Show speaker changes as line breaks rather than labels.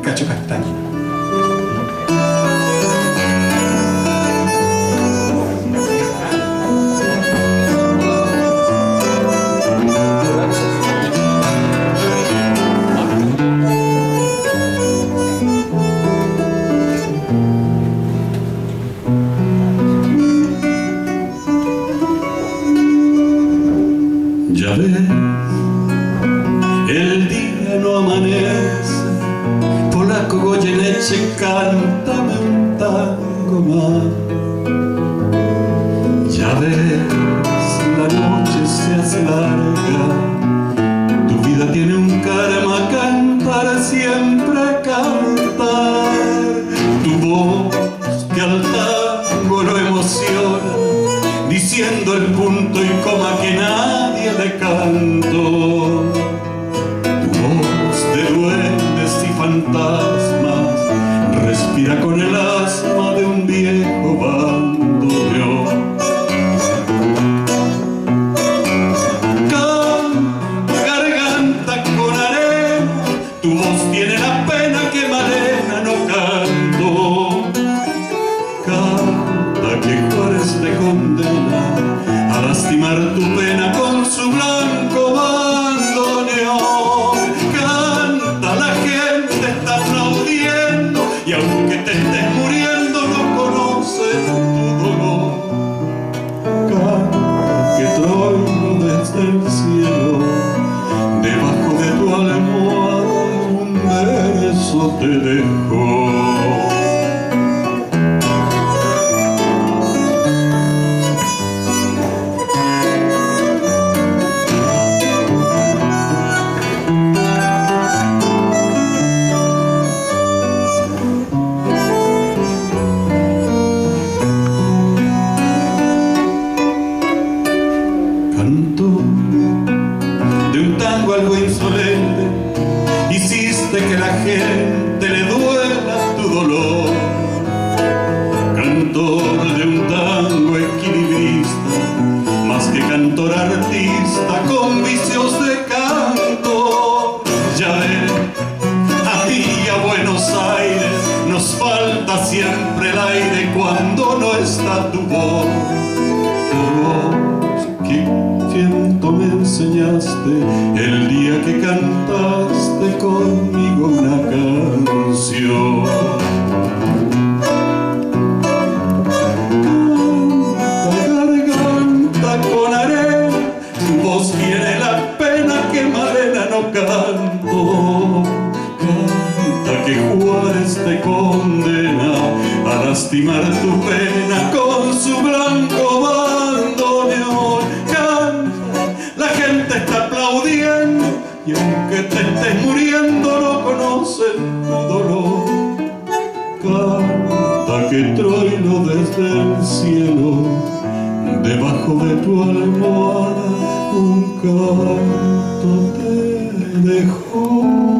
Cacho Castaña.
Ya ves, el día no amanece, polaco Goyeneche, cántame un tango más. Ya ves, la noche se hace larga, tu vida tiene un karma, cantar siempre cantar. Tu voz que al tango lo emociona, diciendo el punto y coma que nadie le canto. Tu voz de duendes y fantasmas respira con el asma de un viejo bandoneón. Canta garganta con arena, tu voz tiene la pena que Malena no canto. Canta que Juárez te condena a lastimar tu pena con su blanco bandoneón. Canta, la gente está aplaudiendo y aunque te estés muriendo no conoce tu dolor. Canta que trueno desde el cielo, debajo de tu almohada un verso te dejo. Canto de un tango algo insolente, hiciste que la gente le duela tu dolor. Cantor de un tango equilibrista, más que cantor artista con vicios de canto. Ya ves, a mí y a Buenos Aires nos falta siempre el aire cuando no está tu voz. ¿Qué viento me enseñaste el día que cantaste conmigo una canción? Canta garganta con arena, tu voz tiene la pena que Malena no canto. Canta que Juárez te condena a lastimar tu pena con su blanco bandoneón. La gente está aplaudiendo y aunque te estés muriendo no conocen tu dolor. Canta que trueno desde el cielo, debajo de tu almohada un canto te dejó.